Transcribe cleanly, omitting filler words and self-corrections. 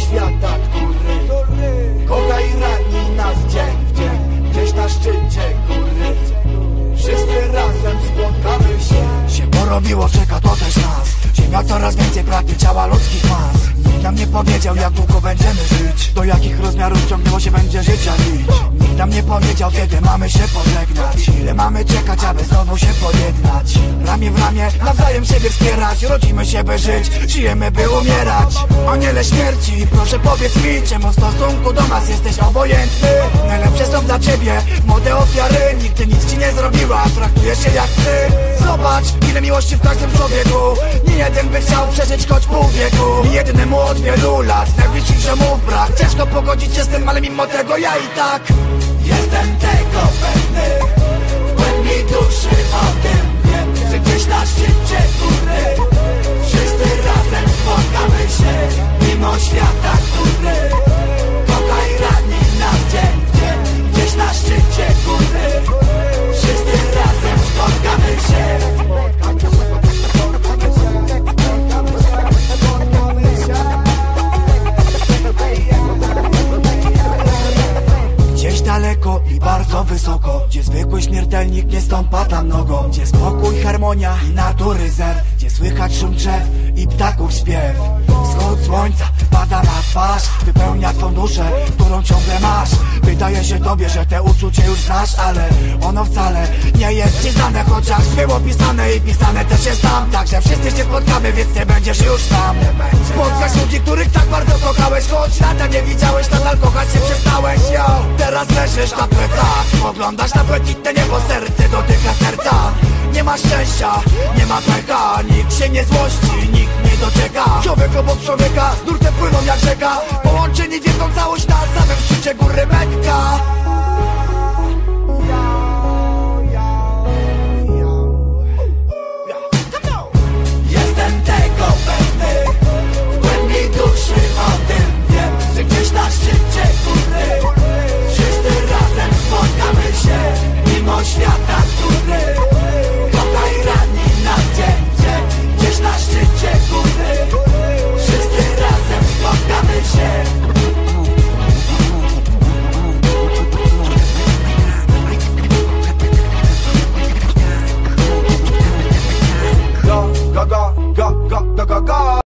świata, który kocha i rani nas dzień w dzień. Gdzieś na szczycie góry wszyscy razem spotkamy się. Porobiło, czeka to też nas. Ziemia coraz więcej pragnie ciała ludzkich mas. Nikt nam nie powiedział, jak długo będziemy żyć, do jakich rozmiarów ciągnęło się będzie życia nić. Nikt nam nie powiedział, kiedy mamy się pożegnać, ile mamy czekać, aby znowu się pojednać. Ramię w ramię, nawzajem siebie wspierać. Rodzimy się by żyć, żyjemy by umierać. Aniele śmierci, proszę powiedz mi, czemu w stosunku do nas jesteś obojętny? Najlepsze są dla ciebie młode ofiary. Nikt nic ci nie zrobiła, traktujesz się jak ty. Zobacz, ile miłości w każdym człowieku. Nie jeden by chciał przeżyć choć pół wieku. Nie jednemu od wielu lat najbliższych ziomów brak. Ciężko pogodzić się z tym, ale mimo tego ja i tak jestem tego pewny. W głębi duszy o tym wiem, że gdzieś na szczycie góry wszyscy razem spotkamy się. Mimo świata, który kocha i rani nas dzień w dzień. Gdzieś na szczycie góry wszyscy razem spotkamy się. Gdzieś daleko i bardzo wysoko, gdzie zwykły śmiertelnik nie stąpa tam nogą. Gdzie spokój, harmonia i natury zew, gdzie słychać szum drzew i ptaków śpiew. Wschód słońca pada na twarz, wypełnia twą duszę, którą ciągle masz. Wydaje się tobie, że te uczucie już znasz, ale ono wcale nie jest ci znane. Chociaż było pisane i pisane też jest tam. Także wszyscy się spotkamy, więc nie będziesz już sam. Spotkasz ludzi, których tak bardzo kochałeś, choć lata nie widziałeś, nadal kochać się przestałeś. Yo, teraz leżysz na plecach, spoglądasz na błękitne niebo, serce dotyka serca. Nie ma szczęścia, nie ma pecha, nikt się nie złości, nikt nie docieka. Człowiek obok człowieka, z nurtem płyną jak rzeka, połączeni w jedną całość na samym szczycie góry mek.